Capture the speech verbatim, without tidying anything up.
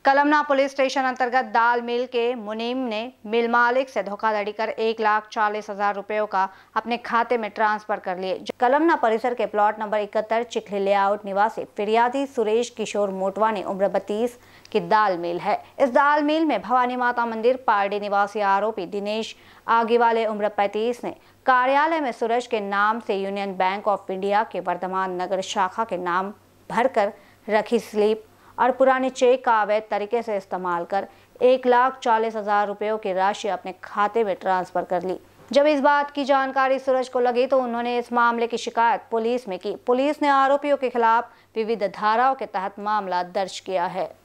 Kalamna police station अंतर्गत दाल मिल के मुनीम ने मिल मालिक से धोखाधड़ी कर एक लाख चालीस हजार रुपयों का अपने खाते में ट्रांसफर कर लिए। कलमना परिसर के प्लॉट नंबर इकहत्तर चिखली लेआउट निवासी फिरियादी सुरेश किशोर मोटवानी उम्र बत्तीस की दाल मिल है। इस दाल मिल में भवानी माता मंदिर पारडी निवासी आरोपी दिनेश आगीवाले उम्र पैंतीस ने कार्यालय में सूरज के नाम से यूनियन बैंक ऑफ इंडिया के वर्धमान नगर शाखा के नाम भरकर रखी स्लिप और पुराने चेक का अवैध तरीके से इस्तेमाल कर एक लाख चालीस हजार रुपयों की राशि अपने खाते में ट्रांसफर कर ली। जब इस बात की जानकारी सूरज को लगी तो उन्होंने इस मामले की शिकायत पुलिस में की। पुलिस ने आरोपियों के खिलाफ विविध धाराओं के तहत मामला दर्ज किया है।